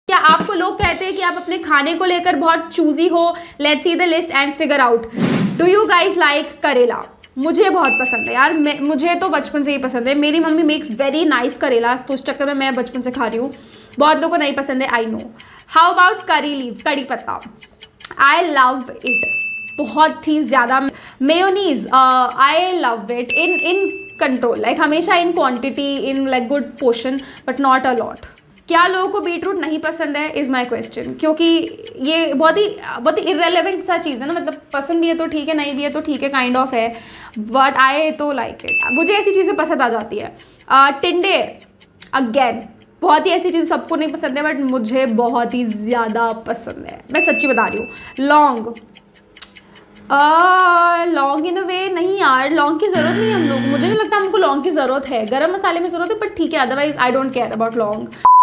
क्या आपको लोग कहते हैं कि आप अपने खाने को लेकर बहुत चूजी हो? Let's see the list and figure out. Do you guys like karela? मुझे बहुत पसंद है यार, मुझे तो बचपन से ही पसंद है। मेरी मम्मी मेक्स वेरी नाइस करेला, तो उस चक्कर में मैं बचपन से खा रही हूँ। बहुत लोगों को नहीं पसंद है, I know. How about curry leaves, कड़ी पत्ता? आई लव इट बहुत ही ज़्यादा। Mayonnaise, I love it in control, like हमेशा in quantity, in like good portion, but not a lot. क्या लोगों को बीटरूट नहीं पसंद है इज़ माई क्वेश्चन, क्योंकि ये बहुत ही इर्रेलेवेंट सा चीज़ है ना। मतलब पसंद भी है तो ठीक है, नहीं भी है तो ठीक है, काइंड ऑफ है, बट आई तो लाइक इट। मुझे ऐसी चीज़ें पसंद आ जाती है। टिंडे अगेन बहुत ही ऐसी चीज़ सबको नहीं पसंद है, बट मुझे बहुत ही ज़्यादा पसंद है, मैं सच्ची बता रही हूँ। लौंग, लौंग इन अ वे नहीं यार, लौंग की ज़रूरत नहीं है हम लोग, मुझे नहीं लगता हमको लौंग की ज़रूरत है। गरम मसाले में ज़रूरत है, बट ठीक है, otherwise I don't care about लौंग।